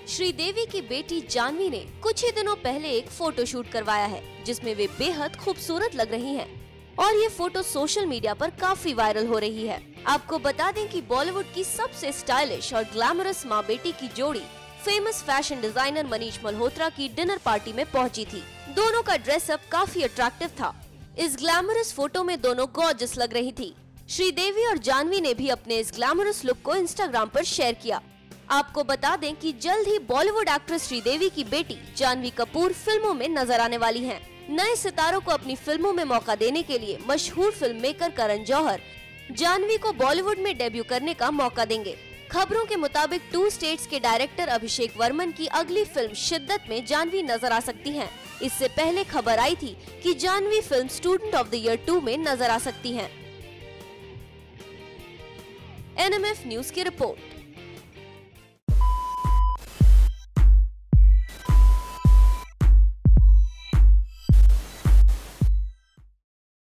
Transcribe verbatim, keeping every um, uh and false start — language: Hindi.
श्रीदेवी की बेटी जानवी ने कुछ ही दिनों पहले एक फोटो शूट करवाया है जिसमें वे बेहद खूबसूरत लग रही हैं और ये फोटो सोशल मीडिया पर काफी वायरल हो रही है। आपको बता दें कि बॉलीवुड की सबसे स्टाइलिश और ग्लैमरस माँ बेटी की जोड़ी famous fashion designer Manish Malhotra की डिनर पार्टी में पहुंची थी। दोनों का ड्रेसअप काफी अट्रैक्टिव था। इस ग्लैमरस फोटो में दोनों गॉर्जियस लग रही थी। श्रीदेवी और जानवी ने भी अपने इस ग्लैमरस लुक को इंस्टाग्राम पर शेयर किया। आपको बता दें कि जल्द ही बॉलीवुड एक्ट्रेस श्रीदेवी की बेटी जानवी कपूर फिल्मों में नजर आने वाली हैं। नए सितारों को अपनी फिल्मों में मौका देने के लिए मशहूर फिल्म मेकर करण जौहर जानवी को बॉलीवुड में डेब्यू करने का मौका देंगे। खबरों के मुताबिक टू स्टेट्स के डायरेक्टर अभिषेक वर्मन की अगली फिल्म शिद्दत में जानवी नजर आ सकती हैं। इससे पहले खबर आई थी कि Janhvi film student of the year two में नजर आ सकती हैं। एन एम एफ न्यूज की रिपोर्ट।